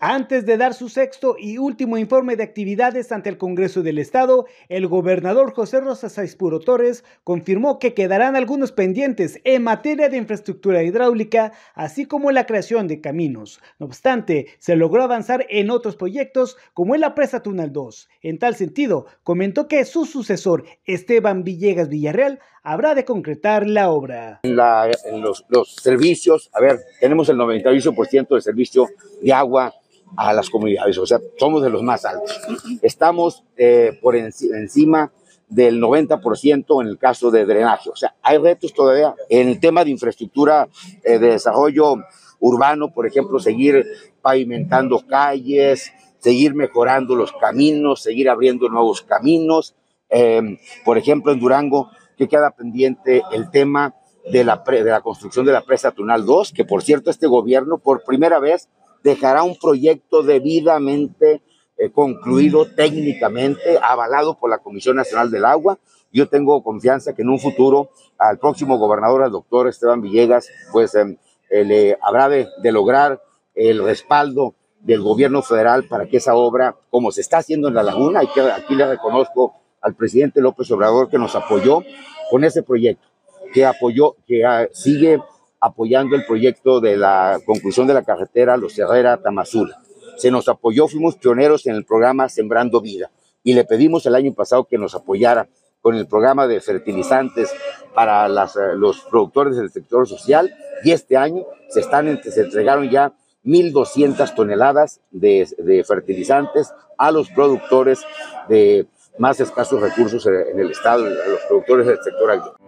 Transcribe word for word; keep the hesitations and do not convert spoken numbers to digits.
Antes de dar su sexto y último informe de actividades ante el Congreso del Estado, el gobernador José Rosa Saizpuro Torres confirmó que quedarán algunos pendientes en materia de infraestructura hidráulica, así como la creación de caminos. No obstante, se logró avanzar en otros proyectos, como en la presa Tunal dos. En tal sentido, comentó que su sucesor, Esteban Villegas Villarreal, habrá de concretar la obra. En, la, en los, los servicios, a ver, tenemos el noventa y ocho por ciento de servicio de agua a las comunidades, o sea, somos de los más altos. Estamos eh, por en, encima del noventa por ciento en el caso de drenaje, o sea, hay retos todavía en el tema de infraestructura eh, de desarrollo urbano, por ejemplo, seguir pavimentando calles, seguir mejorando los caminos, seguir abriendo nuevos caminos. Eh, por ejemplo, en Durango, que queda pendiente el tema de la, pre, de la construcción de la presa Tunal dos, que por cierto este gobierno por primera vez dejará un proyecto debidamente eh, concluido técnicamente, avalado por la Comisión Nacional del Agua. Yo tengo confianza que en un futuro al próximo gobernador, al doctor Esteban Villegas, pues eh, eh, le habrá de, de lograr el respaldo del gobierno federal para que esa obra, como se está haciendo en La Laguna, y que aquí le reconozco al presidente López Obrador que nos apoyó con ese proyecto, que apoyó, que uh, sigue apoyando el proyecto de la conclusión de la carretera Los Herrera-Tamazula. Se nos apoyó, fuimos pioneros en el programa Sembrando Vida y le pedimos el año pasado que nos apoyara con el programa de fertilizantes para las, uh, los productores del sector social, y este año se, están, se entregaron ya mil doscientas toneladas de, de fertilizantes a los productores de más escasos recursos en el estado, a los productores del sector agrícola.